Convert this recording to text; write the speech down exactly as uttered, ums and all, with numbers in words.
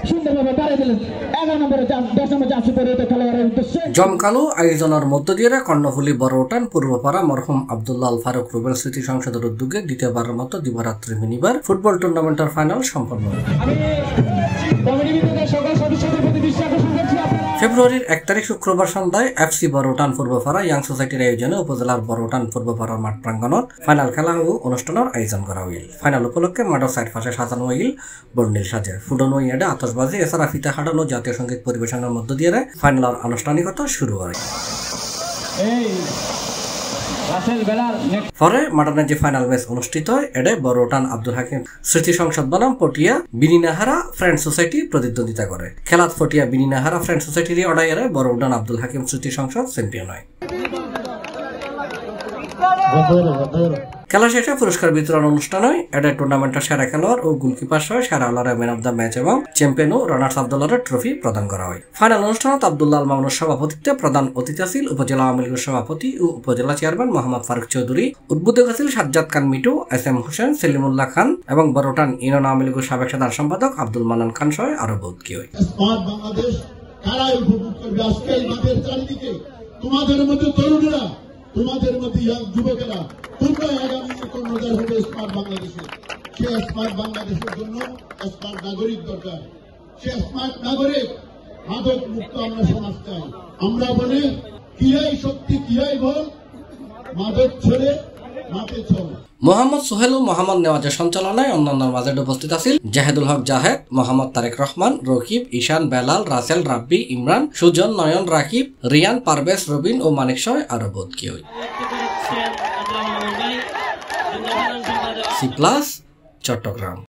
সুন্দরভাবে পাড়ে দিলেন এগারো নম্বরে দশ নম্বর জার্সি পরিহিত খেলোয়াড়ের উদ্দেশ্যে। জমকালো আয়োজনের মধ্য দিয়ে কর্ণফুলী বড়উটান পূর্বপাড়া মরহুম আব্দুল্লাহ আল ফারুক রুবেল স্মৃতি সংসদের উদ্যোগে দ্বিতীয়বারের মতো দিবারাত্রি মিনিবার ফুটবল টুর্নামেন্টের ফাইনাল সম্পন্ন। ফেব্রুয়ারির এক তারিখ শুক্রবার সন্ধ্যায় এফসি বড়উটান পূর্বপাড়া ইয়াং সোসাইটির আয়োজনে উপজেলার বড়উটান পূর্বপাড়ার মাঠ প্রাঙ্গণত ফাইনাল খেলা ও অনুষ্ঠানের আয়োজন করা হইল। ফাইনাল উপলক্ষে মাঠের সাইড পাশে সাজানো হইল বর্ণিল সাজে ফুটনো ইয়াডে আতশবাজি এছাড়া ফিতা হাঁটানো জাতীয় সঙ্গীত পরিবেশনের মধ্য দিয়ে ফাইনালের আনুষ্ঠানিকতা শুরু হয়। পরে মাঠে যে ফাইনাল ম্যাচ অনুষ্ঠিত হয় এডে বড়উটান আব্দুল হাকিম স্মৃতি সংসদ বনাম পটিয়া বিনিনাহারা ফ্রেন্ড সোসাইটি প্রতিদ্বন্দ্বিতা করে। খেলাত পটিয়া বিনিনাহারা ফ্রেন্ড সোসাইটির অর্ডারে বড়উটান আব্দুল হাকিম স্মৃতি সংসদ চ্যাম্পিয়ন হয়। খেলা শেষে পুরস্কার বিতরণ অনুষ্ঠান হয়। এটা টুর্নামেন্টের সেরা খেলোয়াড় ও গোলকিপার সহ সেরা আলারে ম্যান অব দ্য ম্যাচ এবং চ্যাম্পিয়ন ও রানার্স আপ দলের ট্রফি প্রদান করা হয়। ফাইনাল অনুষ্ঠানত আব্দুল্লাহ আল মামুনের সভাপতিত্বে প্রধান অতিথি আছিল উপজেলা আওয়ামী লীগের সভাপতি ও উপজেলা চেয়ারম্যান মোহাম্মদ ফারুক চৌধুরী। উদ্বোধক আছিল সাজ্জাদ খান মিটু, এস এম হোসেন, সেলিমুল্লাহ খান এবং বড়উটান ইউনিয়ন আওয়ামী লীগের সাবেক সাধারণ সম্পাদক আব্দুল মান্নান খান সহ আরো বহুত কি হয়। তোমাদের মধ্যে তরুণেরা, তোমাদের মধ্যে যুবকেরা, তোমরা আগামী কর্ণধার হবে স্মার্ট বাংলাদেশে। সে স্মার্ট বাংলাদেশের জন্য স্মার্ট নাগরিক দরকার। সে স্মার্ট নাগরিক মাদক মুক্ত আমরা সমাজ চাই। আমরা বলি কিয়াই শক্তি কিয়াই বল, মাদক ছেড়ে মাঠে চল। মোহাম্মদ সোহেল ও মোহাম্মদ নেওয়াজের সঞ্চালনায় অন্যান্য মাঝে উপস্থিত আছিল জাহেদুল হক জাহেদ, মোহাম্মদ তারেক রহমান, রকিব, ঈশান, বেলাল, রাসেল, রাব্বি, ইমরান, সুজন, নয়ন, রাকিব, রিয়ান, পারভেজ, রবিন ও মানিক সহ আরো বহুত কি হয়। C plus Chittagong.